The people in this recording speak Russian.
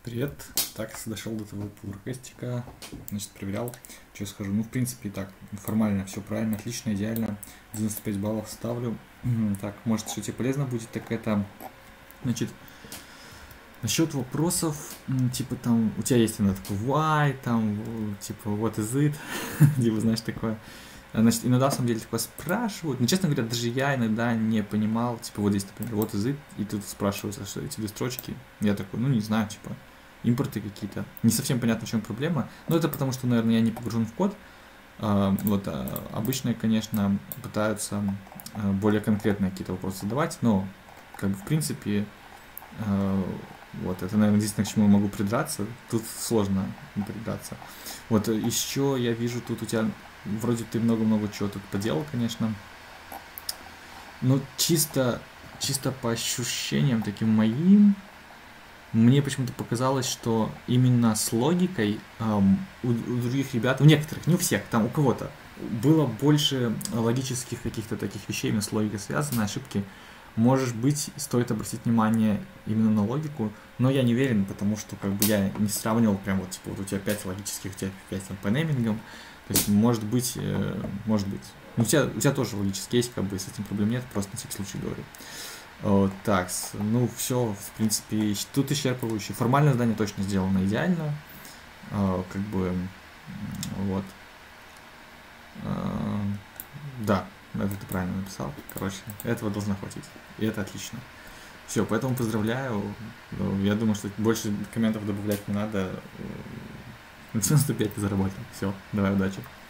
Привет. Так, дошел до твоего пул-реквестика. Значит, проверял, что я схожу. Ну, в принципе, так, формально все правильно, отлично, идеально. 95 баллов ставлю. Так, может, что тебе полезно будет, так это... Значит, насчет вопросов, типа там, у тебя есть иногда такой why, там, типа, what is it, типа, знаешь, такое. Значит, иногда, на самом деле, такое спрашивают, но, честно говоря, даже я иногда не понимал, типа, вот здесь, например, what is it, и тут спрашивают, что эти две строчки, я такой, ну, не знаю, типа, импорты какие-то, не совсем понятно, в чем проблема, но это потому, что, наверное, я не погружен в код, обычно, конечно, пытаются более конкретные какие-то вопросы задавать, но, как бы, в принципе, вот, это, наверное, единственное, к чему я могу придраться. Тут сложно придраться. Вот, еще я вижу, тут у тебя вроде ты много-много чего тут поделал, конечно. Но чисто по ощущениям таким моим, мне почему-то показалось, что именно с логикой у других ребят, у некоторых, не у всех, там у кого-то, было больше логических каких-то таких вещей, именно с логикой связаны, ошибки. Может быть, стоит обратить внимание именно на логику, но я не уверен, потому что как бы я не сравнивал прям вот, типа, вот у тебя 5 логических, у тебя 5 там по неймингам, то есть может быть. Ну, у тебя тоже логически есть, как бы с этим проблем нет, просто на всякий случай говорю. Так, ну все, в принципе, тут исчерпывающе. Формальное задание точно сделано идеально, как бы, вот. Да. Это ты правильно написал. Короче, этого должно хватить. И это отлично. Все, поэтому поздравляю. Я думаю, что больше комментов добавлять не надо. 95 ты заработал. Все, давай, удачи.